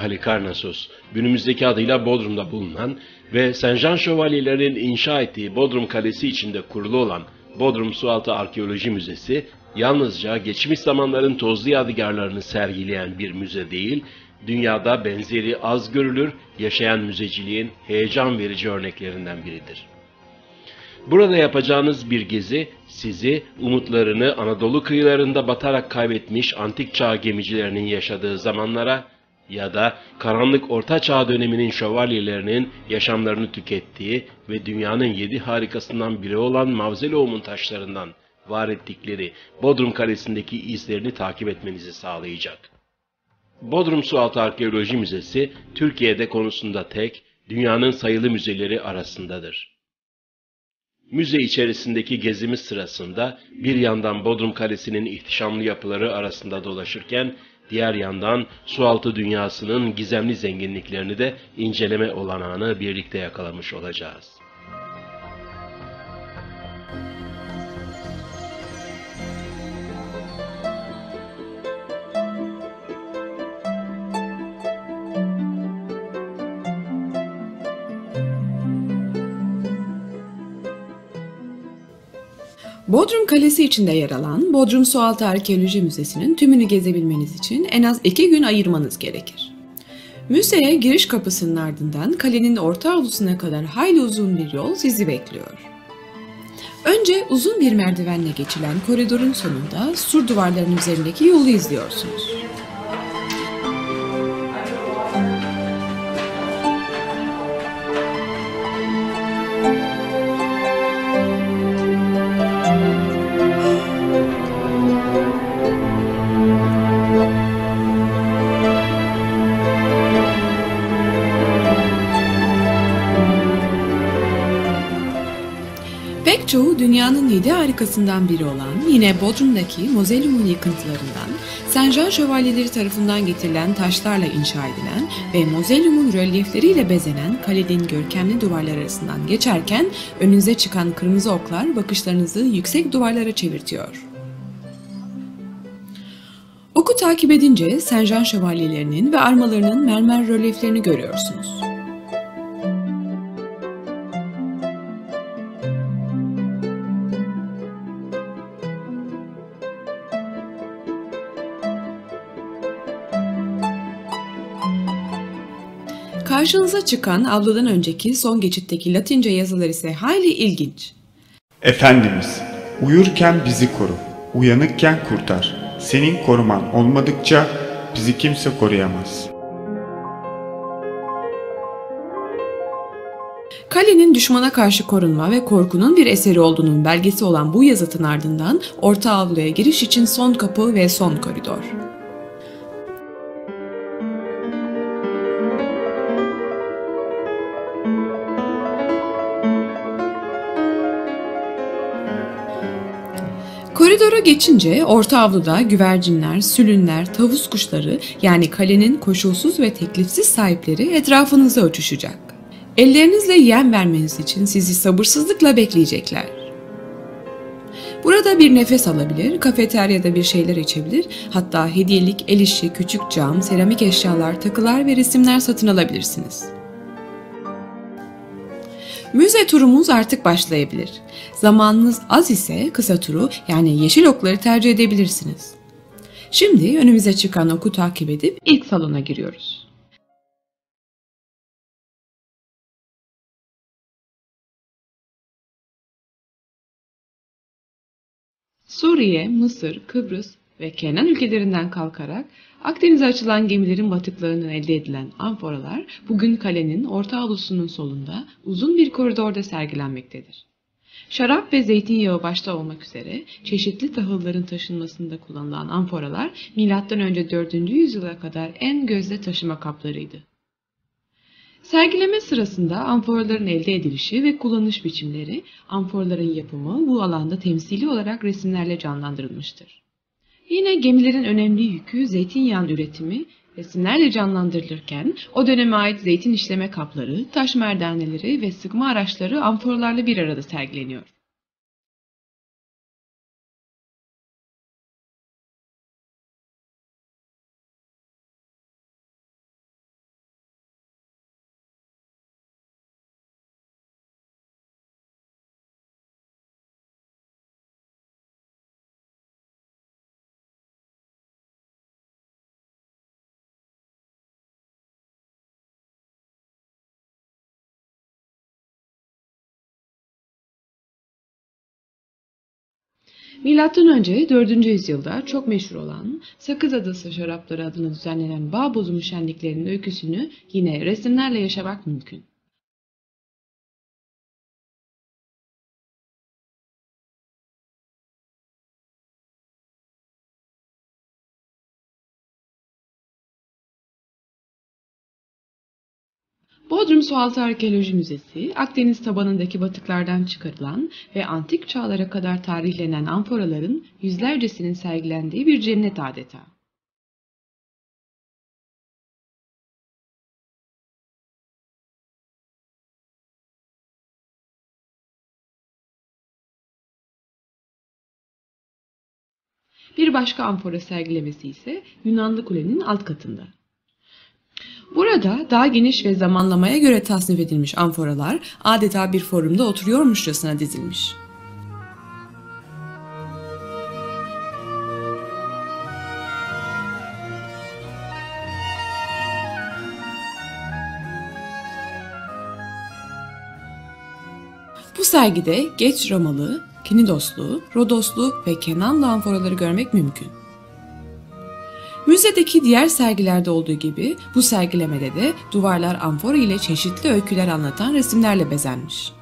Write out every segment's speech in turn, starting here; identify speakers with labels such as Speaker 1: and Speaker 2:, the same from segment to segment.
Speaker 1: Halikarnassos, günümüzdeki adıyla Bodrum'da bulunan ve Saint Jean Şövalyelerinin inşa ettiği Bodrum Kalesi içinde kurulu olan Bodrum Sualtı Arkeoloji Müzesi, yalnızca geçmiş zamanların tozlu yadigarlarını sergileyen bir müze değil, dünyada benzeri az görülür, yaşayan müzeciliğin heyecan verici örneklerinden biridir. Burada yapacağınız bir gezi, sizi umutlarını Anadolu kıyılarında batarak kaybetmiş antik çağ gemicilerinin yaşadığı zamanlara ya da karanlık Orta Çağ döneminin şövalyelerinin yaşamlarını tükettiği ve dünyanın 7 harikasından biri olan Mavzeleum'un taşlarından var ettikleri Bodrum Kalesi'ndeki izlerini takip etmenizi sağlayacak. Bodrum Sualtı Arkeoloji Müzesi, Türkiye'de konusunda tek, dünyanın sayılı müzeleri arasındadır. Müze içerisindeki gezimiz sırasında bir yandan Bodrum Kalesi'nin ihtişamlı yapıları arasında dolaşırken, diğer yandan sualtı dünyasının gizemli zenginliklerini de inceleme olanağını birlikte yakalamış olacağız.
Speaker 2: Bodrum Kalesi içinde yer alan Bodrum Sualtı Arkeoloji Müzesi'nin tümünü gezebilmeniz için en az 2 gün ayırmanız gerekir. Müzeye giriş kapısının ardından kalenin orta avlusuna kadar hayli uzun bir yol sizi bekliyor. Önce uzun bir merdivenle geçilen koridorun sonunda sur duvarlarının üzerindeki yolu izliyorsunuz. Pek çoğu dünyanın 7 harikasından biri olan yine Bodrum'daki Mausoleum'un yıkıntılarından Saint Jean Şövalyeleri tarafından getirilen taşlarla inşa edilen ve Mausoleum'un rölyefleriyle bezenen kalenin görkemli duvarlar arasından geçerken önünüze çıkan kırmızı oklar bakışlarınızı yüksek duvarlara çevirtiyor. Oku takip edince Saint Jean Şövalyelerinin ve armalarının mermer rölyeflerini görüyorsunuz. Karşınıza çıkan avludan önceki son geçitteki Latince yazılar ise hayli ilginç.
Speaker 3: Efendimiz, uyurken bizi koru, uyanıkken kurtar. Senin koruman olmadıkça bizi kimse koruyamaz.
Speaker 2: Kalenin düşmana karşı korunma ve korkunun bir eseri olduğunun belgesi olan bu yazıtın ardından orta avluya giriş için son kapı ve son koridor. Koridora geçince orta avluda güvercinler, sülünler, tavus kuşları yani kalenin koşulsuz ve teklifsiz sahipleri etrafınızda uçuşacak. Ellerinizle yem vermeniz için sizi sabırsızlıkla bekleyecekler. Burada bir nefes alabilir, kafeteryada bir şeyler içebilir, hatta hediyelik el işi, küçük cam, seramik eşyalar, takılar ve resimler satın alabilirsiniz. Müze turumuz artık başlayabilir. Zamanınız az ise kısa turu yani yeşil okları tercih edebilirsiniz. Şimdi önümüze çıkan oku takip edip ilk salona giriyoruz. Suriye, Mısır, Kıbrıs ve Kenan ülkelerinden kalkarak Akdeniz'e açılan gemilerin batıklarından elde edilen amforalar bugün kalenin orta avlusunun solunda uzun bir koridorda sergilenmektedir. Şarap ve zeytinyağı başta olmak üzere çeşitli tahılların taşınmasında kullanılan amforalar M.Ö. 4. yüzyıla kadar en gözde taşıma kaplarıydı. Sergileme sırasında amforaların elde edilişi ve kullanış biçimleri, amforaların yapımı bu alanda temsili olarak resimlerle canlandırılmıştır. Yine gemilerin önemli yükü zeytinyağı üretimi resimlerle canlandırılırken o döneme ait zeytin işleme kapları, taş merdaneleri ve sıkma araçları amforalarla bir arada sergileniyor. M.Ö. 4. yüzyılda çok meşhur olan Sakız Adası şarapları adına düzenlenen bağ bozumu şenliklerinin öyküsünü yine resimlerle yaşamak mümkün. Bodrum Sualtı Arkeoloji Müzesi, Akdeniz tabanındaki batıklardan çıkarılan ve antik çağlara kadar tarihlenen amforaların yüzlercesinin sergilendiği bir cennet adeta. Bir başka amfora sergilemesi ise Yunanlı Kule'nin alt katında. Burada daha geniş ve zamanlamaya göre tasnif edilmiş amforalar adeta bir forumda oturuyormuşçasına dizilmiş. Bu sergide geç Romalı, Kinidoslu, Rodoslu ve Kenanlı amforaları görmek mümkün. Müzedeki diğer sergilerde olduğu gibi bu sergilemede de duvarlar amfora ile çeşitli öyküler anlatan resimlerle bezenmiş.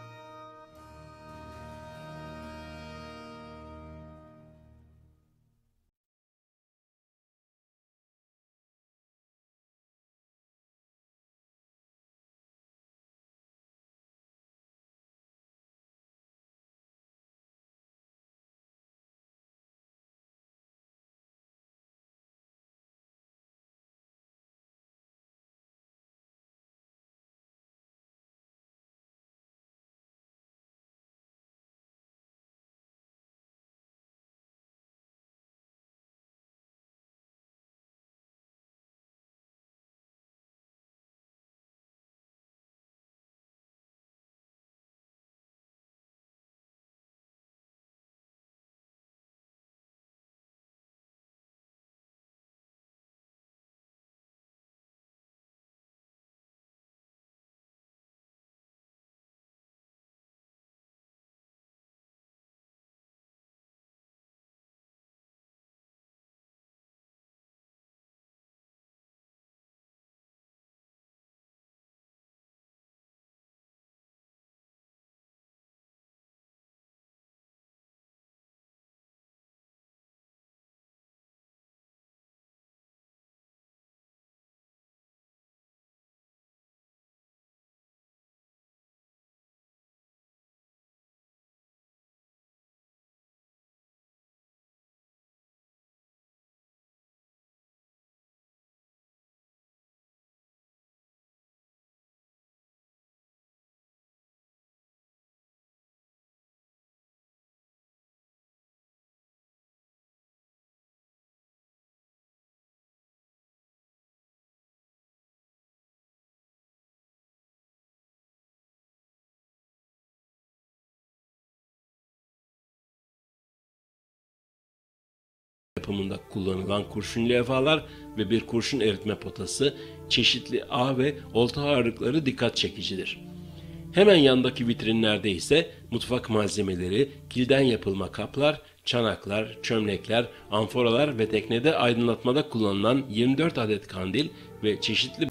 Speaker 1: Yapımında kullanılan kurşun levhalar ve bir kurşun eritme potası, çeşitli ağ ve olta ağırlıkları dikkat çekicidir. Hemen yandaki vitrinlerde ise mutfak malzemeleri, kilden yapılma kaplar, çanaklar, çömlekler, amforalar ve teknede aydınlatmada kullanılan 24 adet kandil ve çeşitli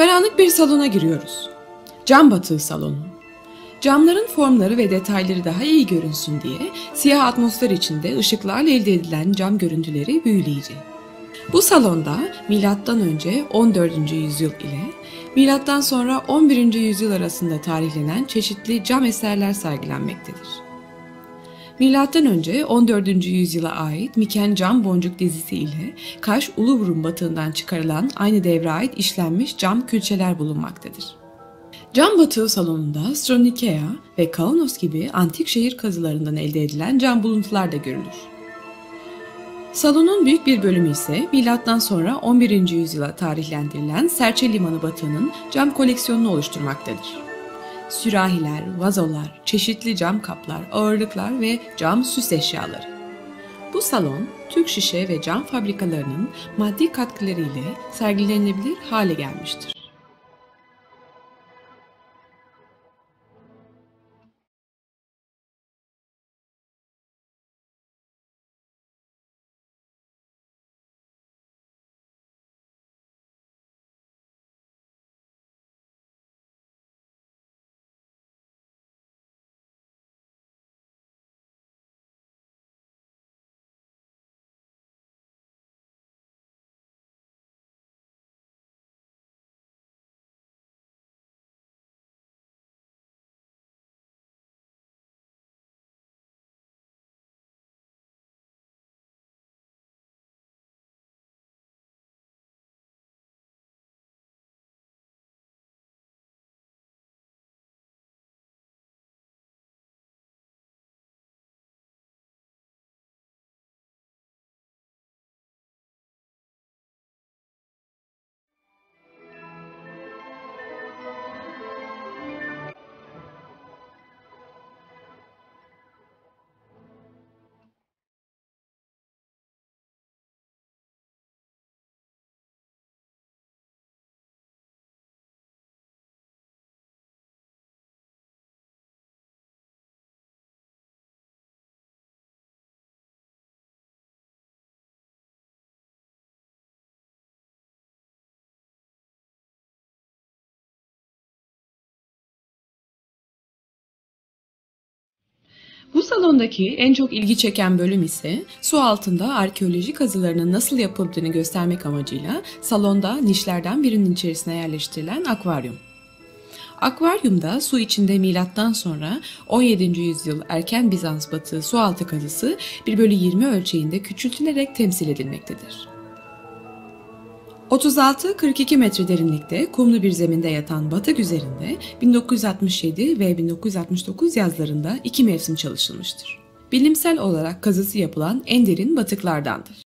Speaker 2: Karanlık bir salona giriyoruz. Cam batığı salonu. Camların formları ve detayları daha iyi görünsün diye siyah atmosfer içinde ışıklarla elde edilen cam görüntüleri büyüleyici. Bu salonda M.Ö. 14. yüzyıl ile M.Ö. 11. yüzyıl arasında tarihlenen çeşitli cam eserler sergilenmektedir. M.Ö. 14. yüzyıla ait Miken Cam Boncuk dizisi ile Kaş Uluburun batığından çıkarılan aynı devre ait işlenmiş cam külçeler bulunmaktadır. Cam batığı salonunda Stronikea ve Kaunos gibi antik şehir kazılarından elde edilen cam buluntular da görülür. Salonun büyük bir bölümü ise M.Ö. 11. yüzyıla tarihlendirilen Serçe Limanı batığının cam koleksiyonunu oluşturmaktadır. Sürahiler, vazolar, çeşitli cam kaplar, ağırlıklar ve cam süs eşyaları. Bu salon, Türk şişe ve cam fabrikalarının maddi katkıları ile sergilenebilir hale gelmiştir. Bu salondaki en çok ilgi çeken bölüm ise su altında arkeoloji kazılarının nasıl yapıldığını göstermek amacıyla salonda nişlerden birinin içerisine yerleştirilen akvaryum. Akvaryumda su içinde milattan sonra 17. yüzyıl erken Bizans batığı sualtı kazısı 1/20 ölçeğinde küçültülerek temsil edilmektedir. 36-42 metre derinlikte kumlu bir zeminde yatan batık üzerinde 1967 ve 1969 yazlarında 2 mevsim çalışılmıştır. Bilimsel olarak kazısı yapılan en derin batıklardandır.